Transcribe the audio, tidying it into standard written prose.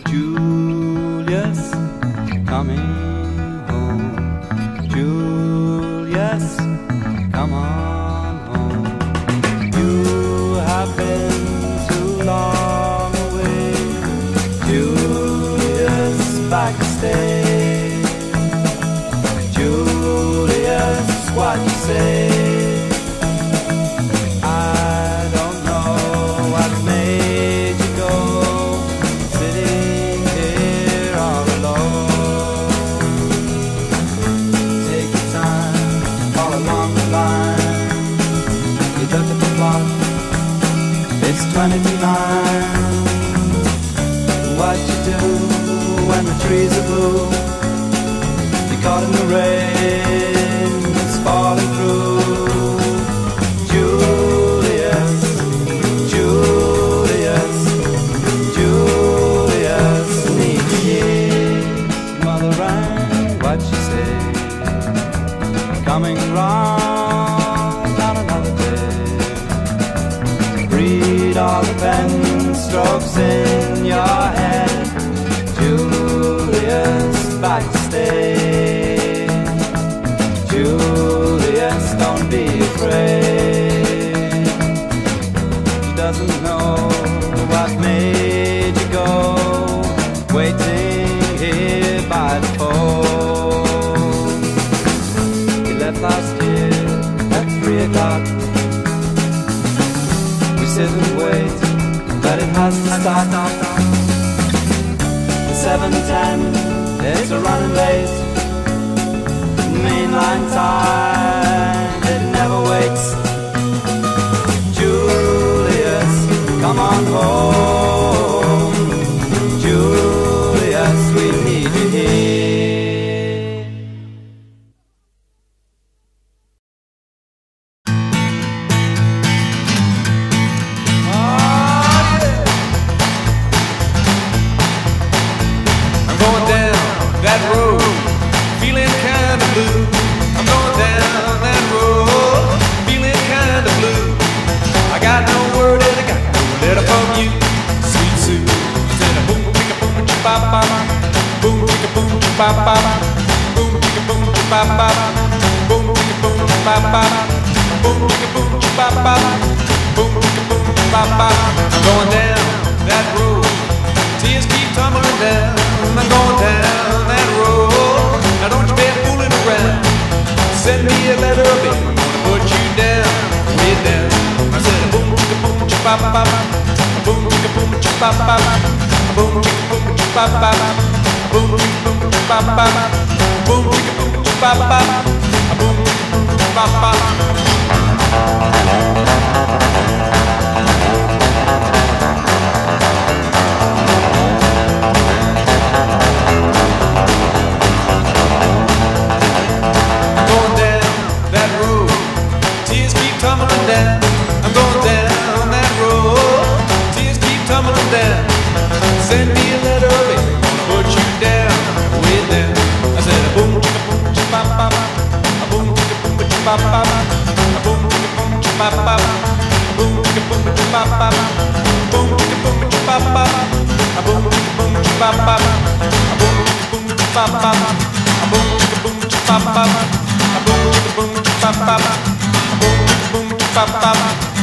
Julius, coming home. Julius, come on home. You have been too long away. Julius, back to stay. Julius, what you say? It's 20 to 9. What you do when the trees are blue? You're caught in the rain, it's falling through. Julius, Julius, Julius, need you here. Mother rang, what you say? Coming round on another day. Read all the pen strokes in your head. Julius, back to stay. Julius, don't be afraid. She doesn't know what made you go, waiting here by the phone. You left last year at 3 o'clock. Sit and wait, but it has to stop. The 7:10, it's a running late. Mainline time, it never waits. Julius, come on home. Julius, we need you here. I'm going down that road, tears keep tumbling down. I'm going down that road, now don't you be fooling around. Send me a letter, baby, I'm gonna put you down, way down. I said boom chicka boom chicka bop bop, boom chicka boom chicka bop bop, boom chicka boom chicka bop bop, boom chicka boom chicka bop bop, boom chicka boom chicka bop bop, boom chicka boom chicka bop bop. Send me a letter, baby, I'm gonna put you down, way down. I said a boom chicka boom chicka bop bop, a boom chicka boom chicka bop bop, a boom chicka boom chicka bop bop, a boom chicka boom chicka bop bop, boom chicka boom chicka bop bop, a boom chicka boom chicka bop bop, a boom chicka boom chicka bop bop, a boom chicka boom chicka bop bop, a boom chicka boom chicka bop bop, a boom chicka boom chicka bop bop.